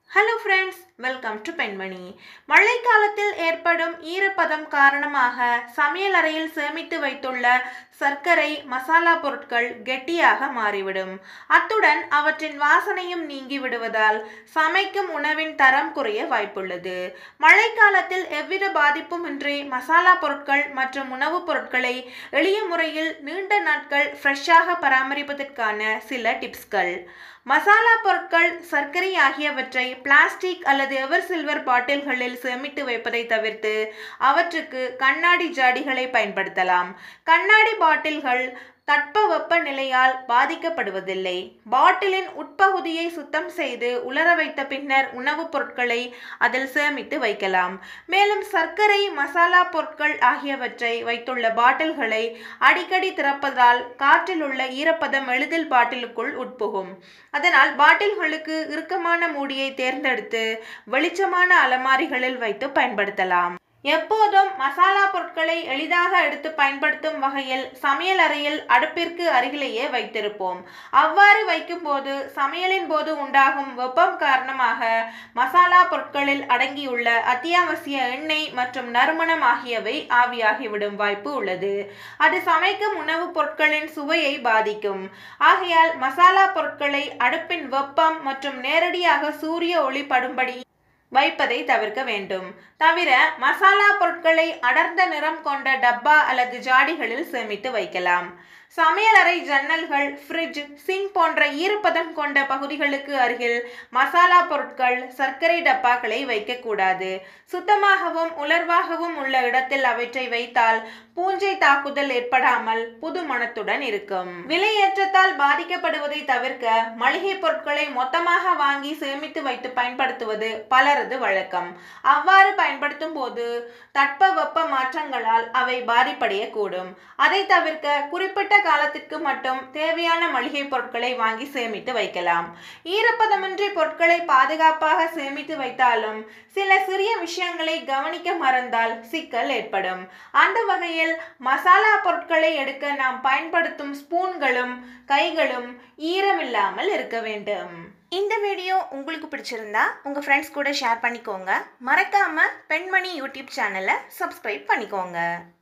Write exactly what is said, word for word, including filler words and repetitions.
Hello friends, welcome to Penmani. மழைக்காலத்தில் ஏற்படும் ஈரப்பதம் காரணமாக சமையலறையில் சேமித்து வைத்துள்ள சர்க்கரை மசாலா பொருட்கள் கெட்டியாக மாறிவிடும். அத்துடன் அவற்றின் வாசனையும் நீங்கி விடுவதால் சமைக்கும் உணவின் தரம் குறைய வாய்ப்புள்ளது. மழைக்காலத்தில் எவ்வித பாதிப்புமின்றி மசாலா பொருட்கள் மற்றும் உணவுப் பொருட்களை எளிய முறையில் நீண்ட நாட்கள் ஃப்ரெஷ்ஷாக பராமரிப்பதற்கான சில டிப்ஸ்கள். மசாலா பொருட்கள், சர்க்கரை ஆகியவற்றை பிளாஸ்டிக் அல்லது எவர் சில்வர் பாட்டில்களில் சேமித்து வைப்பதை தவிர்த்து அவற்றுக்கு கண்ணாடி ஜாடிகளை பயன்படுத்தலாம். கண்ணாடி பாட்டில்கள் தட்பவெப்ப நிலையால் பாதிக்கப்படுவதில்லை. பாட்டிலின் உட்பகுதியை சுத்தம் செய்து உலர வைத்த பின்னர் உணவுப் பொருட்களை அதில் சேமித்து வைக்கலாம். மேலும் சர்க்கரை, மசாலா பொருட்கள் ஆகியவற்றை வைத்துள்ள பாட்டில்களை அடிக்கடி திறப்பதால் காற்றில் உள்ள ஈரப்பதம் எளிதில் பாட்டிலுக்குள் உட்புகும். அதனால் பாட்டில்களுக்கு இறுக்கமான மூடியை தேர்ந்தெடுத்து வெளிச்சமான அலமாரிகளில் வைத்து பயன்படுத்தலாம். எப்போதும் மசாலா பொருட்களை எளிதாக எடுத்து பயன்படுத்தும் வகையில் சமையல் அறையில் அடுப்பிற்கு அருகிலேயே வைத்திருப்போம். அவ்வாறு வைக்கும்போது சமையலின் போது உண்டாகும் வெப்பம் காரணமாக மசாலா பொருட்களில் அடங்கியுள்ள அத்தியாவசிய எண்ணெய் மற்றும் நறுமணம் ஆகியவை ஆவியாகிவிடும் வாய்ப்பு உள்ளது. அது சமைக்கும் உணவுப் பொருட்களின் சுவையை பாதிக்கும். ஆகையால் மசாலா பொருட்களை அடுப்பின் வெப்பம் மற்றும் நேரடியாக சூரிய ஒளி படும்படி வைப்பதை தவிர்க்க வேண்டும். தவிர மசாலா பொருட்களை அடர்ந்த நிறம் கொண்ட டப்பா அல்லது ஜாடிகளில் சேமித்து வைக்கலாம். சமையலறை ஜன்னல்கள், ஃப்ரிட்ஜ், சிங்க் போன்ற ஈரப்பதம் கொண்ட பகுதிகளுக்கு அருகில் மசாலா பொருட்கள், சர்க்கரை டப்பாக்களை வைக்கக்கூடாது. சுத்தமாகவும் உலர்வாகவும் உள்ள இடத்தில் அவற்றை வைத்தால் பூஞ்சை தாக்குதல் ஏற்படாமல் புது மணத்துடன் இருக்கும். விலையேற்றத்தால் பாதிக்கப்படுவதை தவிர்க்க மளிகை பொருட்களை மொத்தமாக வாங்கி சேமித்து வைத்து பயன்படுத்துவது பலரது வழக்கம். அவ்வாறு பயன்படுத்தும் போது தட்பவெப்ப மாற்றங்களால் அவை பாதிப்படையக்கூடும். அதை தவிர்க்க குறிப்பிட்ட காலத்திற்கு மட்டும் தேவையான மளிகை பொருட்களை வாங்கி சேமித்து வைக்கலாம். ஈரப்பதமின்றி பொருட்களை பாதுகாப்பாக சேமித்து வைத்தாலும் சில சிறிய விஷயங்களை கவனிக்க மறந்தால் சிக்கல் ஏற்படும். அந்த வகையில் மசாலா பொருட்களை எடுக்க நாம் பயன்படுத்தும் ஸ்பூன்களும் கைகளும் ஈரமில்லாமல் இருக்க வேண்டும். இந்த வீடியோ உங்களுக்கு பிடிச்சிருந்தா உங்க ஃப்ரெண்ட்ஸ் கூட ஷேர் பண்ணிக்கோங்க. மறக்காம பெண்மணி யூடியூப் சேனலை சப்ஸ்கிரைப் பண்ணிக்கோங்க.